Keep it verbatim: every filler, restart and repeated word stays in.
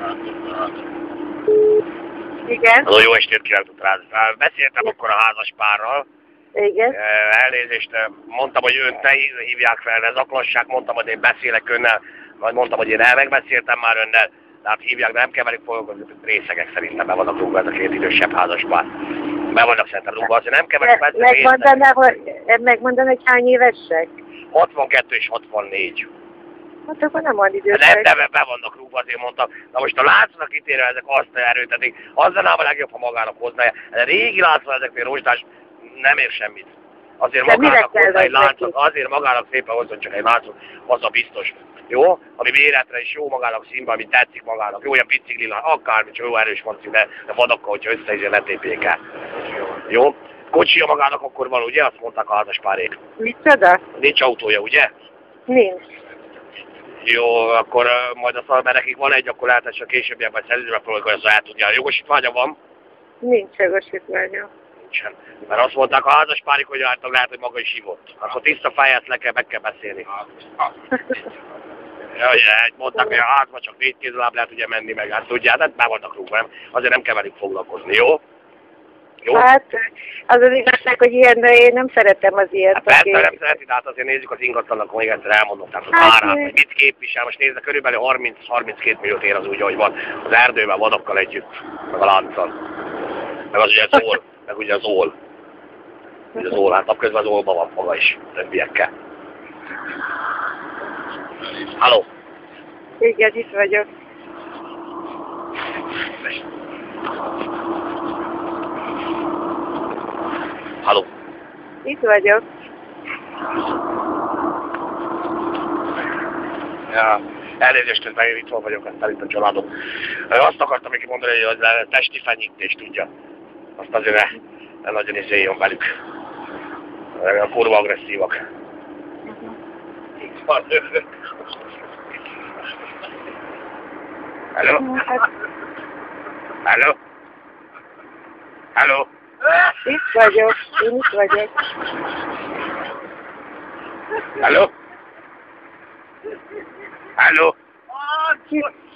Igen. Halló, jó estét kívánok rá. Beszéltem akkor a házas párral. Igen. Elnézést, mondtam, hogy önt ne hívják fel, ne zaklassák, mondtam, hogy én beszélek önnel, majd mondtam, hogy én el megbeszéltem már önnel, tehát hívják, de nem kell velük foglalkozni, részegek szerintem be vannak rúgva, ez a két idősebb házas pár. Be vannak szerintem rúgva, azért nem kell velük beszélni. Megmondaná, hogy, megmondaná, hogy hány évesek? hatvankettő és hatvannégy. Hát akkor nem van idősek. Nem, de be vannak rúgva, azért mondtam. Na most a látszanak ítélve ezek azt erőtetik, az lenne a legjobb, ha magának hozna. Ez a régi látszat ezeknél rozsdás nem ér semmit. Azért de magának hozzá egy láncot, neki? azért magának szépen hozzon csak egy láncot, az a biztos. Jó? Ami méretre is jó magának színben, ami tetszik magának. Jó, olyan biciklila, akármi, csak jó erős van színe, de vadakkal, hogyha összeizé ne tépjék el. Jó? Kocsia magának akkor van, ugye? Azt mondták a házaspárék. Micsoda? Nincs autója, ugye? Nincs. Jó, akkor uh, majd a szal, mert nekik van egy, akkor lehet, hogy csak későbbiekben szerződőbe próbáljuk, hogy az el tudja. A jogosítványa van? Nincs jogosítványa. Nincsen. Mert azt mondták a házaspárik, hogy által lehet, hogy maga is hívott. Akkor tiszta fejjel le kell, meg kell beszélni. Ja, ugye, mondták, hogy a házba csak négy kézláb lehet ugye menni meg, hát tudják, de be vannak rúgva, nem? Azért nem kell velük foglalkozni, jó? Jó? Hát az az igazság, hogy ilyen, de én nem szeretem az ilyet. Hát persze aki... nem szereti, de hát azért nézzük az ingatlannak, még egyszer elmondom, tehát az hát, árát, hogy mit képvisel, most nézd, körülbelül harminc-harminckét milliót ér az úgy, ahogy van, az erdőben, vadakkal együtt, meg a lánccal. Meg az ugye az ól, meg ugye az ól. Ugye az ól, hát napközben az ólban van maga is, többiekkel. Halló? Igen, itt vagyok. Halló? Itt vagyok. Ja, elnézést, mert én itt vagyok, aztán itt a családom. Azt akartam még mondani, hogy a testi fenyítést tudja. Azt azért ne, ne nagyon izéljon velük. A kurva agresszívak. Itt van jövök. Hello? Hello? Hello? Itt vagyok. Én itt vagyok. Hello? Hello? Itt.